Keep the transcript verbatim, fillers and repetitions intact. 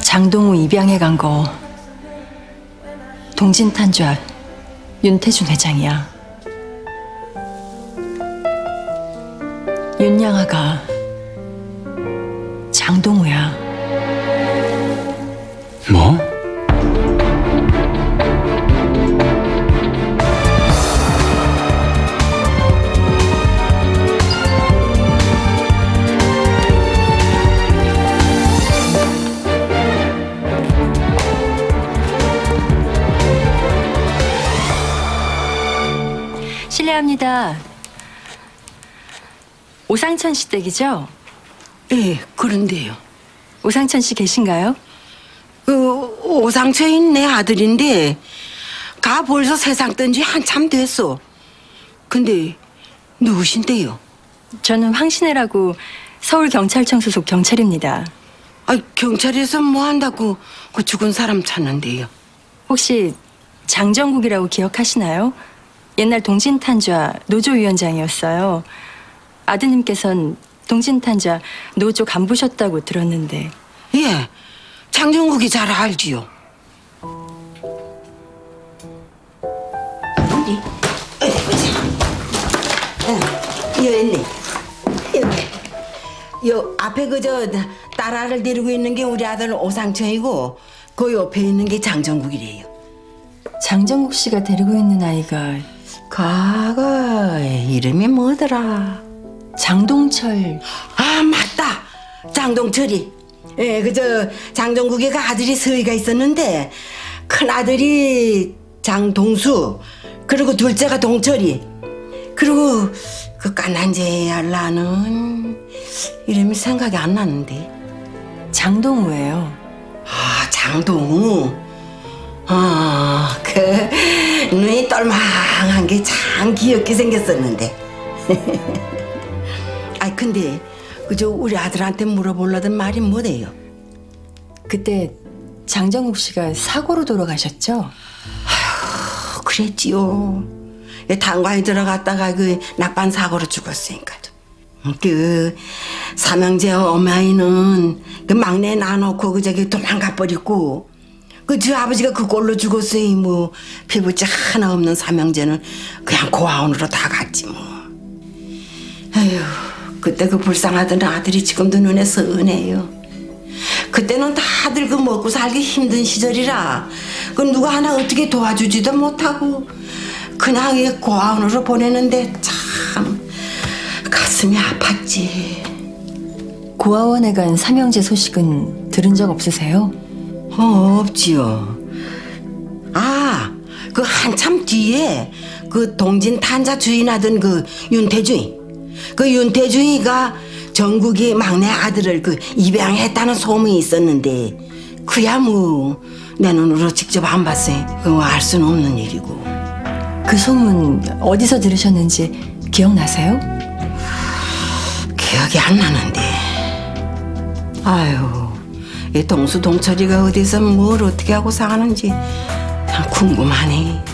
장동우 입양해 간 거 동진탄좌 윤태준 회장이야. 윤양아가 장동우야. 뭐? 실례합니다. 오상천 씨 댁이죠? 예, 그런데요. 오상천 씨 계신가요? 그 오상철인 내 아들인데 가 벌써 세상 뜬 지 한참 됐어. 근데 누구신데요? 저는 황신혜라고 서울경찰청 소속 경찰입니다. 아, 경찰에서 뭐 한다고 그 죽은 사람 찾는데요. 혹시 장정국이라고 기억하시나요? 옛날 동진탄좌 노조위원장이었어요. 아드님께선 동진탄좌 노조 간부셨다고 들었는데. 예, 장정국이 잘 알지요. 어디? 어디 보자. 어, 여 있네. 여기. 요 앞에 그저 딸아를 데리고 있는 게 우리 아들 오상천이고 그 옆에 있는 게 장정국이래요. 장정국 씨가 데리고 있는 아이가 가가 이름이 뭐더라? 장동철. 아, 맞다. 장동철이. 예, 그저 장정국의 그 아들이 서희가 있었는데 큰 아들이 장동수, 그리고 둘째가 동철이, 그리고 그 까난제 알라는 이름이 생각이 안 나는데. 장동우예요. 아, 장동우. 아, 그 눈이 똘망한 게 참 귀엽게 생겼었는데. 아, 근데 그저 우리 아들한테 물어보려던 말이 뭐래요? 그때 장정국 씨가 사고로 돌아가셨죠? 아휴, 그랬지요. 탄광에 들어갔다가 그 낙반 사고로 죽었으니까. 그 삼형제 어머니는 그 막내 놔놓고 그 저기 도망가 버리고, 그 저 아버지가 그 꼴로 죽었으니 뭐 피부째 하나 없는 삼형제는 그냥 고아원으로 다 갔지 뭐. 아휴, 그때 그 불쌍하던 아들이 지금도 눈에 선해요. 그때는 다들 그 먹고 살기 힘든 시절이라 그 누가 하나 어떻게 도와주지도 못하고 그냥 이 고아원으로 보내는데 참 가슴이 아팠지. 고아원에 간 삼형제 소식은 들은 적 없으세요? 어, 없지요. 아, 그 한참 뒤에 그 동진 탄자 주인하던 그 윤태주이, 그 윤태주이가 정국이 막내 아들을 그 입양했다는 소문이 있었는데 그야 뭐 내 눈으로 직접 안 봤으니 그거 알 수는 없는 일이고. 그 소문 어디서 들으셨는지 기억나세요? 기억이 안 나는데. 아유, 이 동수 동철이가 어디서 뭘 어떻게 하고 사는지 참 궁금하네.